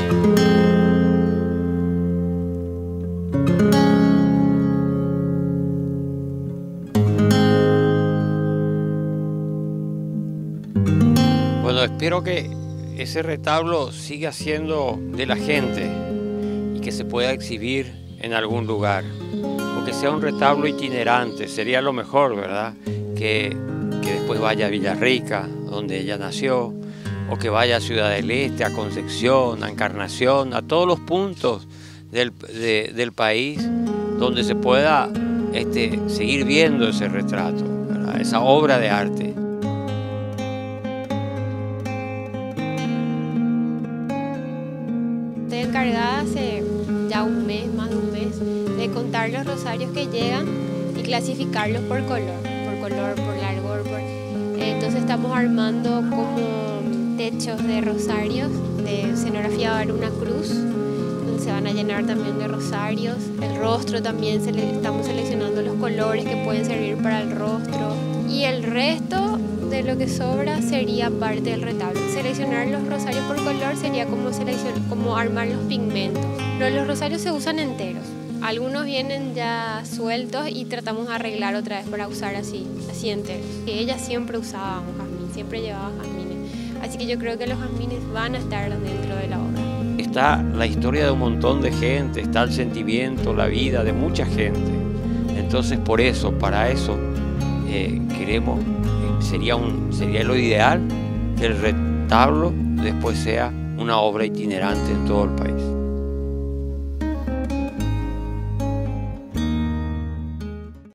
Bueno, espero que ese retablo siga siendo de la gente y que se pueda exhibir en algún lugar, o que sea un retablo itinerante, sería lo mejor, ¿verdad? Que después vaya a Villarrica, donde ella nació, o que vaya a Ciudad del Este, a Concepción, a Encarnación, a todos los puntos del país donde se pueda seguir viendo ese retrato, ¿verdad? Esa obra de arte. Estoy encargada hace ya un mes, más de un mes, de contar los rosarios que llegan y clasificarlos por color, por largor. Entonces estamos armando como techos de rosarios, de escenografía va a haber una cruz, donde se van a llenar también de rosarios. El rostro también, estamos seleccionando los colores que pueden servir para el rostro. Y el resto de lo que sobra sería parte del retablo. Seleccionar los rosarios por color sería como armar los pigmentos. Pero los rosarios se usan enteros. Algunos vienen ya sueltos y tratamos de arreglar otra vez para usar así enteros. Que ella siempre usaba un jazmín, siempre llevaba jazmines. Así que yo creo que los jazmines van a estar dentro de la obra. Está la historia de un montón de gente, está el sentimiento, la vida de mucha gente. Entonces para eso queremos, sería lo ideal que el retablo después sea una obra itinerante en todo el país.